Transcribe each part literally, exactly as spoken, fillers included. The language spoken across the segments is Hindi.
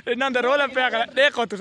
इन्हां दे रोले पे कर देखो तुसा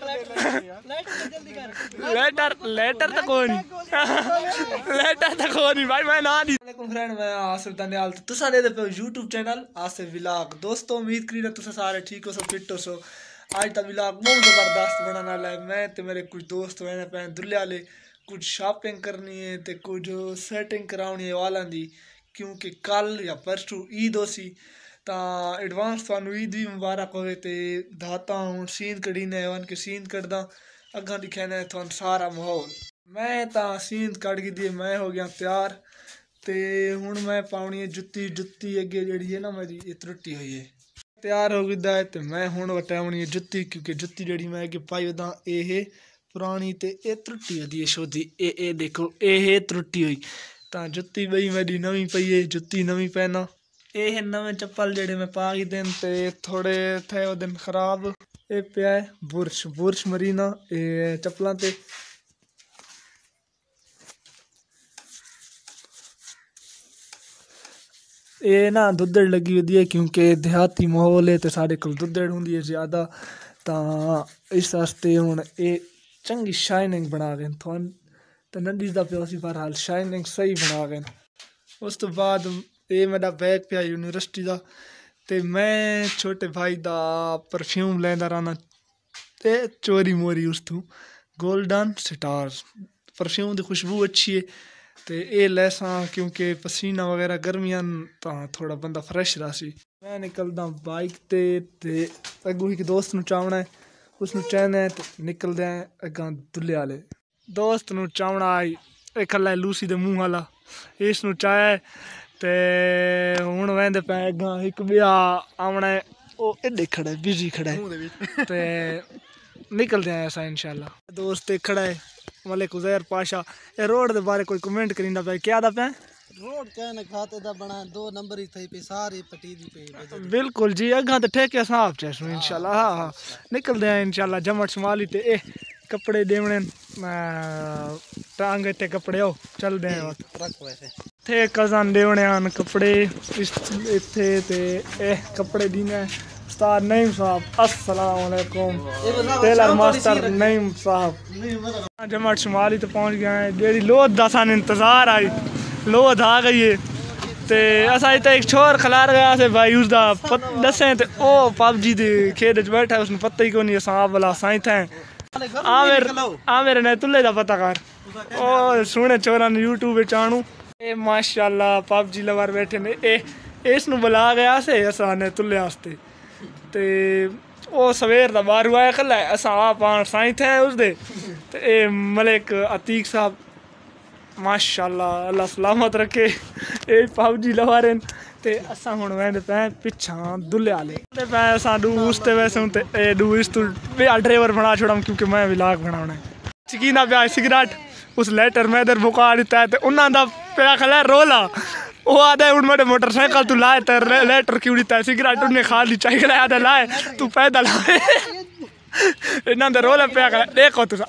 लेटर लेटर तो कोई नहीं लेटर तो कोई नहीं भाई मैं ना दी। वालेकुम फ्रेंड मैं आसिफ दनियाल तुसा दे पे यूट्यूब चैनल आसिफ व्लॉग। दोस्तों उम्मीद करी तुसा सारे ठीक हो, सब फिट हो। सो आज का व्लॉग बहुत जबरदस्त बनाने वाला है। मैं तो मेरे कुछ दोस्त मैंने पे दुल्ले वाले कुछ शॉपिंग करनी है तो कुछ सेटिंग करानी है वालों की, क्योंकि कल या परसों ईद हो सी तो एडवांस थानू ईद भी मुबारक होवे। तो दाता हूँ सीन कड़ी ने वन के सीन कटदा अगर दिखाना है थानू सारा माहौल। मैं तो सीन कट के दिए मैं हो गया तैयार। तो हूँ मैं पानी है जुत्ती जुत्ती अगे जी है ना मेरी ये त्रुटी हुई है तैयार हो गया है। तो मैं हूँ वटावनी है जुत्ती, क्योंकि जुत्ती जी मैं अगे पाई वदा ये पुरानी तो ये त्रुटी होती है शोधी ए ए देखो ये त्रुटी हुई तो जुत्ती बई मेरी नवी पई है जुत्ती नवी पहना। ये नवे चप्पल जेडे मैं पा के दिन ते थोड़े थे वो दिन खराब ये पिया है बुरश बुरश मरीना ये चप्पलों ते। ये ना दुद्धड़ लगी हुई है क्योंकि देहाती माहौल है तो साढ़े को दुद्धड़ होंगी है ज़्यादा तो इस वास्ते हूँ ये चंगी शाइनिंग बना गए थोन तो नंदी का प्यो सी बहरहाल शाइनिंग सही बना गए। उस तो बाद ये मेरा बैग पिया यूनिवर्सिटी का तो मैं छोटे भाई का परफ्यूम लेंदा रहना ते चोरी मोरी उस तू गोल्डन स्टार्स परफ्यूम की खुशबू अच्छी है तो ये लैसा क्योंकि पसीना वगैरह गर्मियां तो थोड़ा बंदा फ्रैश रहा सी। मैं निकलदा बाइक ते ते अगू एक दोस्त नू चावना है उसनू चाहना है तो निकलदे हैं अगा दुल्ले वाले दोस्त नू चावना आई एक खला लूसी दे मूँह वाला इसनू चाहे ते हूँ वेंदे पे अगा एक बिया आना है वो एडे खड़ा है बिजी खड़ा है ते निकलते हैं ऐसा इंशाल्लाह। दोस्त एक खड़ा है मलिक उजैर पाशा ये रोड के बारे कोई कमेंट करींदा पे क्या दा पे रोड कहने खाते दा बना दो नंबर ही थई पे सारी पटी दी पे बिल्कुल जी अगा तो ठेके साहब चैसू इंशाल्लाह। हाँ हाँ निकलते हैं इंशाल्लाह जमट संभाली ते ए कपड़े देवने टांग ते कपड़े हो चल दे ट्रक वैसे थे कज़न देवने आन कपड़े इत्थे ते ए कपड़े दीने उस्ताद नईम साहब अस्सलाम वालेकुम टेलर मास्टर नईम साहब जमट शुमाली तो पहुंच गए हैं जेडी लोध दा सान इंतजार आई लोध आ गई है ते असा इतना एक छोर खलार गया से भाई उसका दसें तो ओ पबजी दे खेड च बैठा उसने पता ही को नहीं सांप वाला साई थे आमिर आमिर ने तुल्ले दा पता कर ओ सोने चोरा ने यूट्यूब पे चाणू ए माशाल्लाह पबजी लवर बैठे ने ए इस नु बुला गया से असा ने तुल्ले वास्ते ते ओ सवेर दा बारू आया कल असा आप साई थे उसदे ते ए मलिक अतीक साहब माशाल्लाह अल्लाह सलामत रखे ए पबजी लवारे ते असा हुण वेंदे पे पिछा दुल्ले वाले ते पे असा डू उसते वैसे ते ए डू इस तू ड्राइवर बना छोड़म क्योंकि मैं व्लॉग बनाना है। चकीना पे सिगरेट उस लेटर में इधर बुका दिता है ते उन्हां दा पे खला रोला वो आधा उन मेरे मोटरसाइकिल तू लाए तो लेटर क्यों दिता है सिगरेट उन्हें खा ली चाहिए आधा लाए तू पैदल आए इन्हां दे रोले पे कर देखो तुसा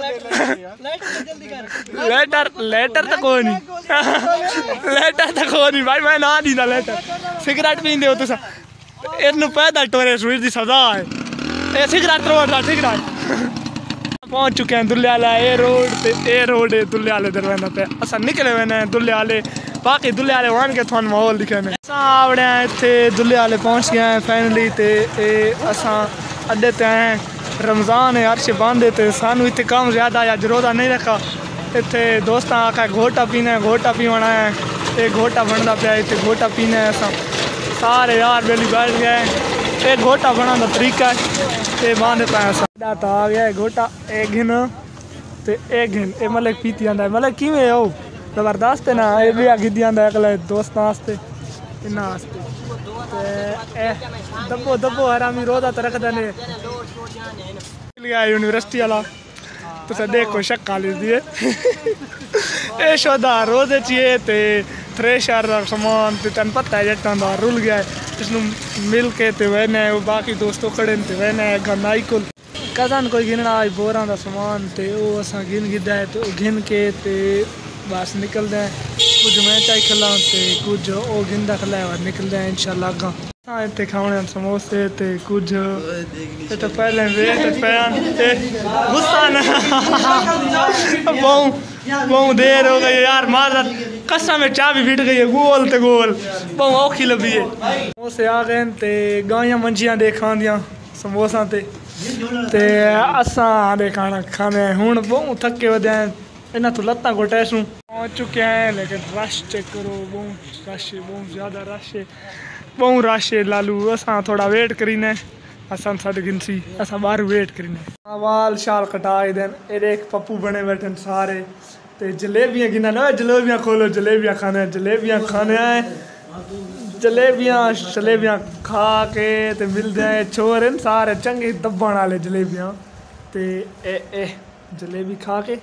लेटर लेटर तो कोई नहीं लेटर तो कोई नहीं भाई मैं ना दीना लेटर सिगरेट पींदे हो तुसा इनू पैदल टोरे सुई दी सजा है ए सिगरेट रोड सिगरेट पहुंच चुके हैं दुल्ले वाला ए रोड पे ए रोड है दुल्ले वाले दरवाजा पे असा निकले हुए हैं दुल्ले वाले बाकी दुल्ले वाले वन के थोन माहौल दिखे ने आवड़े इतने दुल्ले वाले पहुंच गए हैं फाइनली ते ए असा अड्डे ते आए रमज़ान है अर्श बंद है तो सानू इतने कम ज़्यादा या जरोदा नहीं रखा इतने दोस्त आखा घोटा पीना है घोटा पीवना है ये घोटा बनता पाया इतने घोटा पीना है असा सारे यार बेली बैठ गए ये घोटा बना का तरीका है ये बांधे पाया असा तो आ गया है घोटा ए घिन तो ए घिन ए मतलब पीती आंदा है मतलब किवें हो जबरदस्त है ना ये भी गिद्दी आंदा है अगले दोस्तों वास्ते इन्हां वास्ते दब्बो दब्बो हरामी रोजा तो रखते ने यूनिवर्सिटी वाला तो देखो शक्का ली दिए ए शोदा रोजे चाहिए ते थ्रेशर सामान ते तन पता है जट्टां दा रुल गया है इसनू मिल के ते वहने बाकी दोस्तों खड़े ते वहने गन्नाई को कज़न कोई गिनना आज बोरां दा सामान ते ओ असां गिन गिद्दा है तो गिन के ते बस निकलदे हैं कुछ मैं चाय खिला ते कुछ ओ गिंदा खिलाया और निकलते हैं इंशाल्लाह अगा। हाँ इतने खाने समोसे ते कुछ इतने पहले वेट फैन ते गुस्सा ना बहुत बहुत देर हो गई यार माजर कसम में चाय भी फिट गई है गोल ते गोल बहुत औखी लगी है। समोसे आ गए ते गाइयां मंजियां दे खांदियां समोसा ते ते असां दे खाना खाने हुन बहुत थके वदे इन्हां तो लत्तां घुटैसूं पहुंच चुके हैं लेकिन रश चेक करो बहुत रश है बहुत ज़्यादा रश है बहुत रश है लालू असां थोड़ा वेट करीने असां साढ़े गिनसी असां बाहर वेट करीने वाल शाल कटाए देन ए देख पप्पू बने बैठे सारे ते जलेबियां गिना लो जलेबियां खोलो जलेबियां खाने जलेबियां खाने आए जलेबियां जलेबियां खा के ते मिलते हैं छोर सारे चंगे दब्बण वाले जलेबियां ते ए ए जलेबी खा के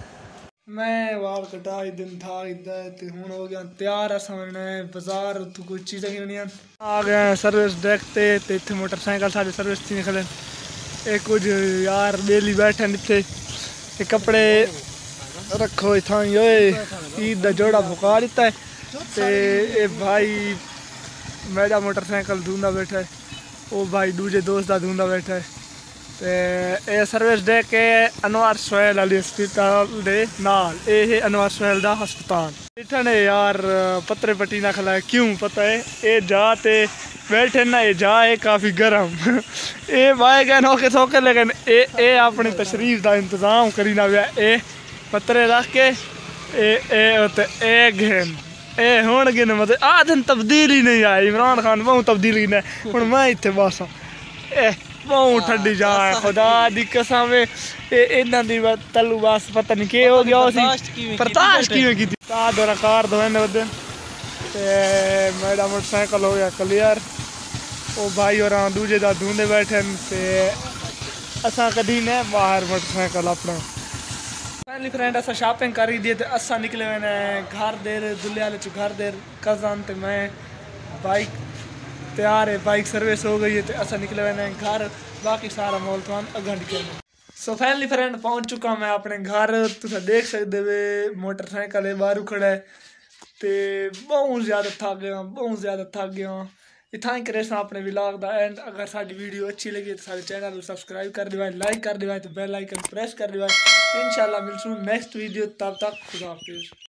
मैं वाल कटाई दिन था इधर ते हुन हो गया तैयार असां बाजार तो कोई चीज़ें नहीं आ गए सर्विस देखते ते इत्थे मोटरसाइकिल सारी सर्विस थी निकले ए कुछ यार बेली बैठे इत्थे ते कपड़े रखो इत्थां ओए ईद दा जोड़ा बुका दिता है ते ए भाई मेरा मोटरसाइकिल धूंदा बैठा है ओ भाई दूजे दोस्त दा धूंदा बैठा है ते ए सर्विस दे के अनवर सोहेल अली हस्पताल दे नाल ए अनवर सोहेल दा हस्पताल इठने यार पत्रे पट्टी ना खलाए क्यों पता है ए जा ते बैठे ना ये जा है काफ़ी गर्म ए भाई गए नौके सौके लेकिन ए ए अपनी तशरीफ का इंतज़ाम करी ना गया ए पत्रे रख के ए ए ते ए घेन ए हुन गिन मतलब आ दिन तब्दीली नहीं आई इमरान खान बहुत तब्दीली ने हुन मैं इत्थे बस ए बहुत ठंडी जा है खुदा दी कसम ए इन्हां दी तलू बस पता नहीं के हो गया उसी बर्दाश्त किवें कीती ता दरा कार दो ने वदे ते मेरा मोटरसाइकिल हो गया क्लियर ओ भाई और दूजे दा ढूंढे बैठे ते असां कदी ने बाहर मोटरसाइकिल अपना फैमिली फ्रेंड असां शॉपिंग करी दी ते असां निकले ने घर देर दुल्ले वाले च घर देर कज़न ते मैं बाइक तैयार है बाइक सर्विस हो गई है तो असा निकले हुए घर बाकी सारा मॉल तो अगर निकल सो फैमिली फ्रेंड पहुंच चुका मैं अपने घर तुम देख सकते वे मोटरसाइकिल बाहर खड़ा है तो बहुत ज़्यादा थक गया बहुत ज़्यादा थक गया इतना ही करे अपने व्लॉग का एंड अगर साडी वीडियो अच्छी लगी तो सारे चैनल को सब्सक्राइब कर दिवाए लाइक कर दिवाए तो बेल आइकन प्रेस कर दिवाए इंशाल्लाह मिलसूँ नेक्स्ट वीडियो तब तक खुदा हाफिज़।